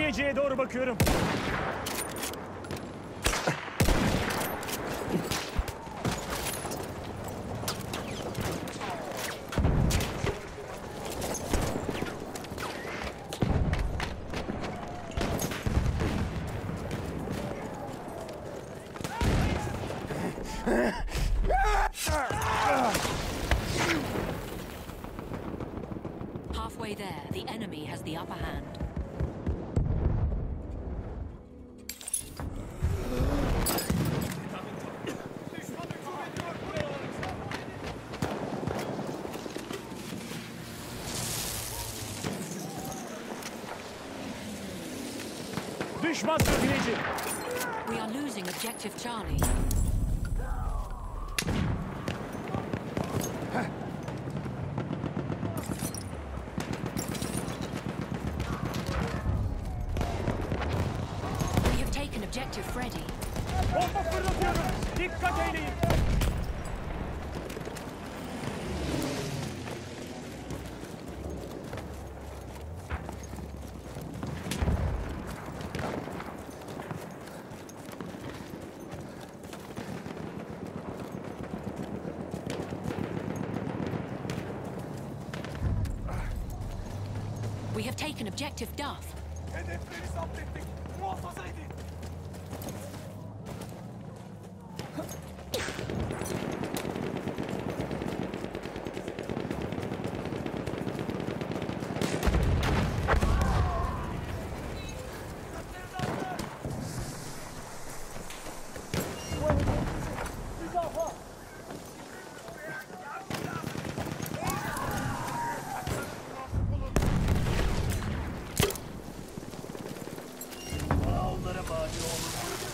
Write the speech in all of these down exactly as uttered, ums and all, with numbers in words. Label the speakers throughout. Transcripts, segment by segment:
Speaker 1: Geleceğe doğru bakıyorum.
Speaker 2: Halfway there, the enemy has the upper hand.
Speaker 1: Düşman sürgüleci.
Speaker 2: We are losing objective Charlie. We have taken objective Freddy.
Speaker 1: Bomba fırlatıyorum. Dikkat eyleyin.
Speaker 2: We have taken objective Duff.
Speaker 3: Hedefleri zapt ettik. Muhafaza edin. Onlara mani olun.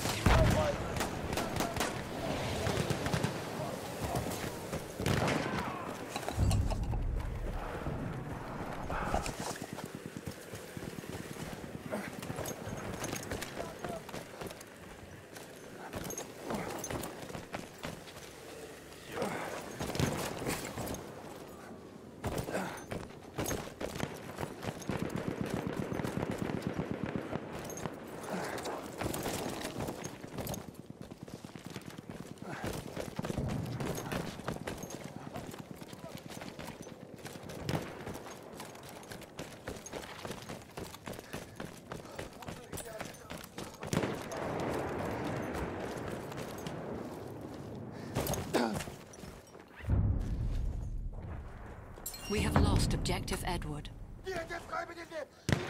Speaker 2: We have lost objective Edward.
Speaker 3: Bir hedef kaybedildi.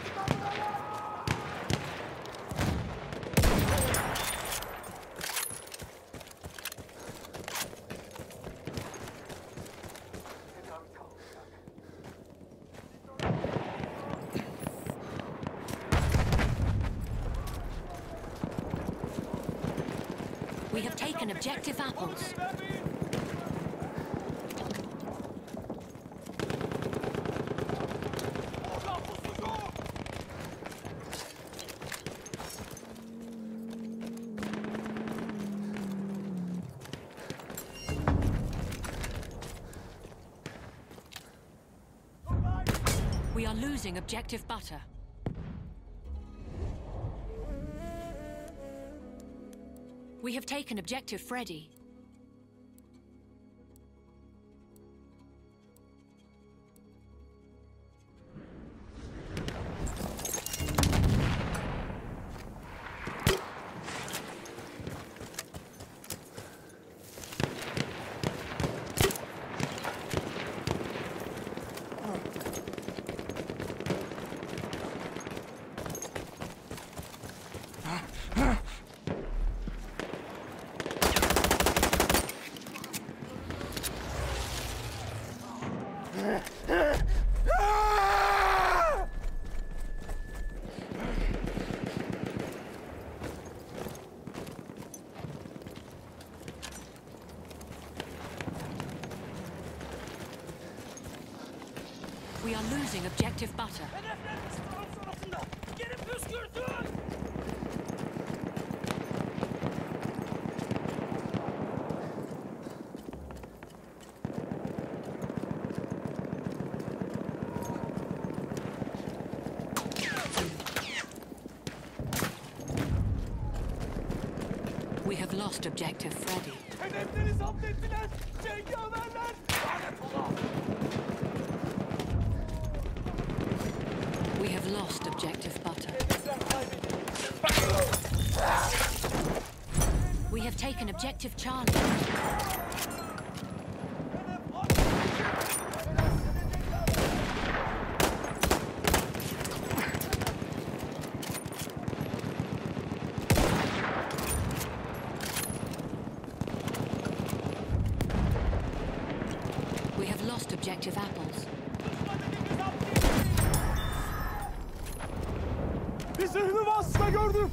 Speaker 2: We have taken objective Apples. We are losing objective Butter. We have taken objective Freddy. We are losing objective Butter.
Speaker 1: Hedeflerimiz tam sonrasında. Gelin püskürtün.
Speaker 2: lost objective Freddy.
Speaker 3: Hedefleri zapt ettiler. Cengaverler. Lanet ola.
Speaker 2: We have lost objective Butter.
Speaker 3: Hedefler kaybedildi.
Speaker 2: We have taken objective Charlie. We have lost objective Apples.
Speaker 3: Bir zırhlı vasıta gördüm.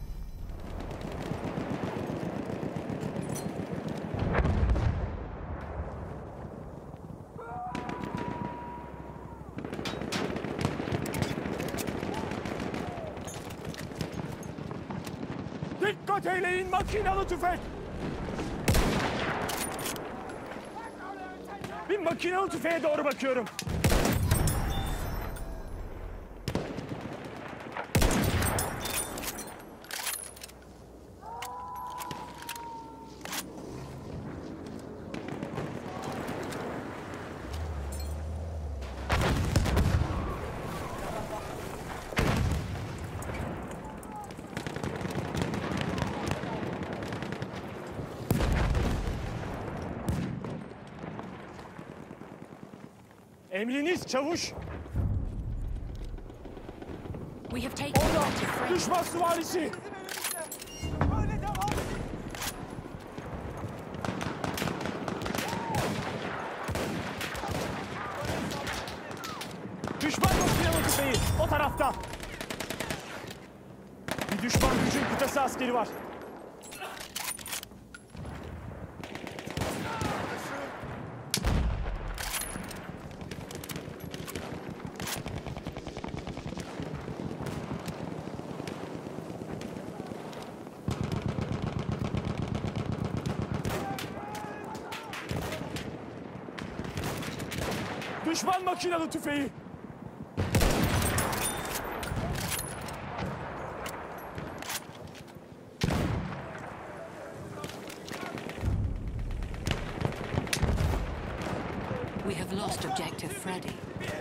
Speaker 3: Dikkat eyleyin, makinalı tüfek. Bir makinalı tüfeğe doğru bakıyorum. Emriniz çavuş.
Speaker 2: We have taken
Speaker 3: Orada
Speaker 2: objective Freddy.
Speaker 3: düşman süvarisi. Böyle devam. Düşman makinalı tüfeği o tarafta. Bir düşman gücün kıtası askeri var. Düşman makinalı tüfeği.
Speaker 2: We have lost objective Freddy.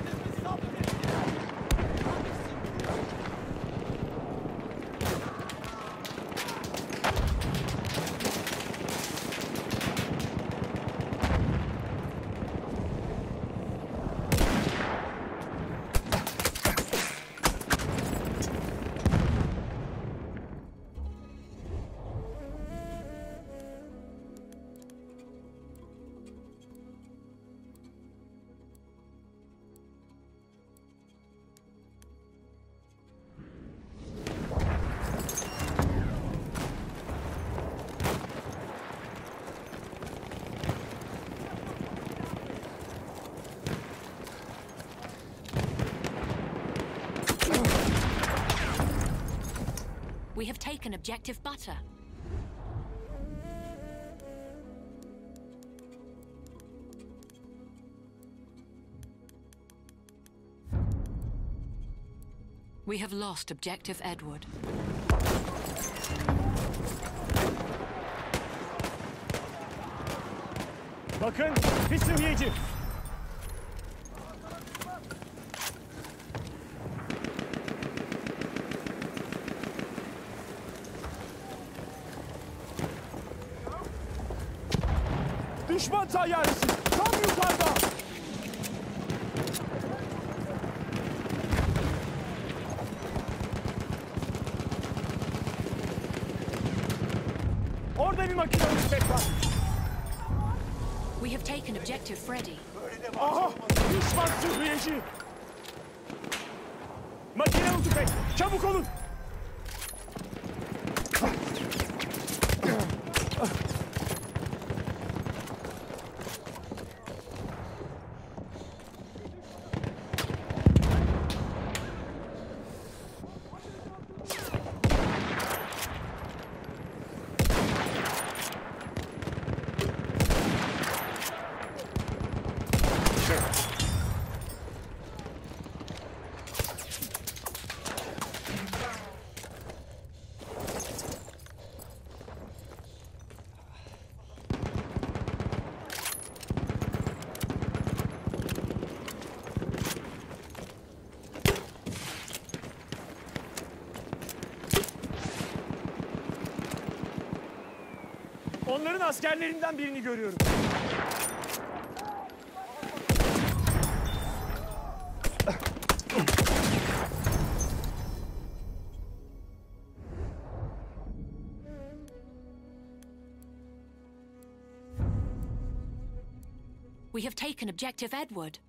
Speaker 2: We have taken objective Butter. We have lost objective Edward.
Speaker 3: Bakın bir sıhhiyeci. Düşman tayyaresi tam yukarıda. Orada bir makinalı tüfek var.
Speaker 2: We have taken objective Freddy.
Speaker 3: Aha! Düşman sıhhiyeci. Makinalı tüfek. Çabuk olun. Onların askerlerinden birini görüyorum.
Speaker 2: We have taken objective Edward.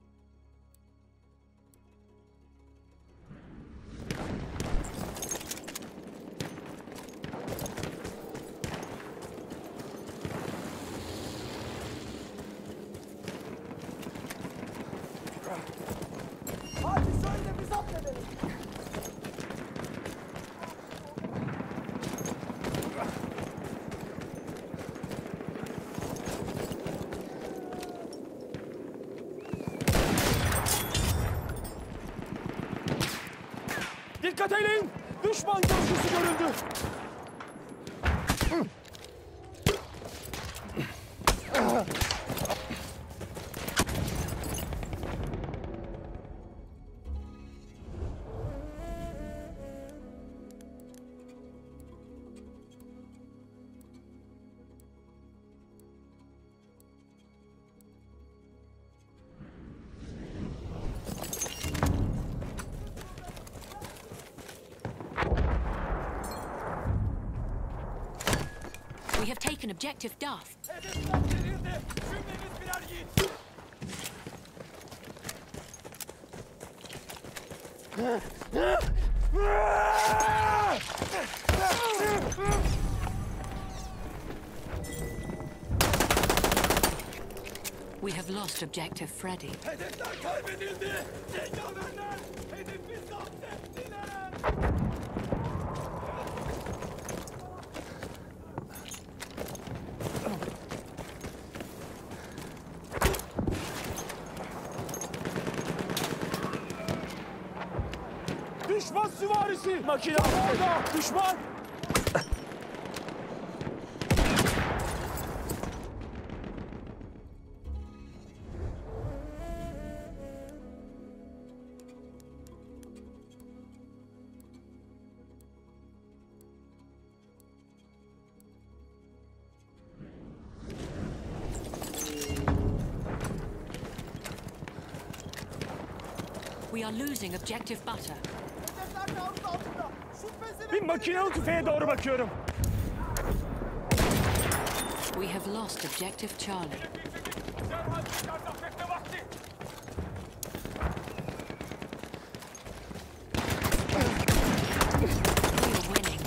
Speaker 3: Hadi söyle biz atledelim. Dikkat edin! Düşman gözcüsü görüldü.
Speaker 2: We have taken objective Duff.
Speaker 3: Hedefler verildi. Cümleniz birer yiğit.
Speaker 2: We have lost objective Freddy.
Speaker 3: Hedefler kaybedildi. Cengaverler hedefi zapt ettiler. Düşman süvarisi! Makine orada! Düşman!
Speaker 2: We are losing objective Butter.
Speaker 3: Hedefler taarruz altında. Şüphesiz bir makinalı tüfeğe doğru bakıyorum.
Speaker 2: We have lost objective Charlie. We are winning.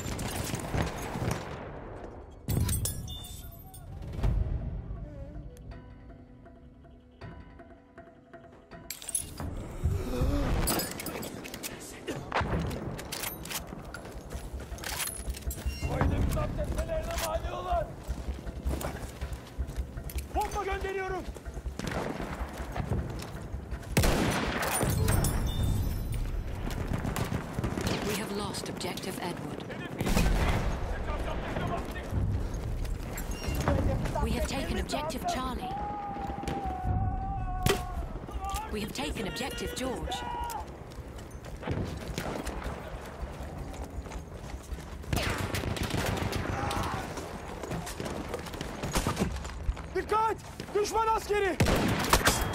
Speaker 3: O hedefi zapt etmelerine mani olan. Bomba gönderiyorum.
Speaker 2: We have lost objective Edward. We have taken objective Charlie. We have taken objective George.
Speaker 3: Dikkat! Düşman askeri!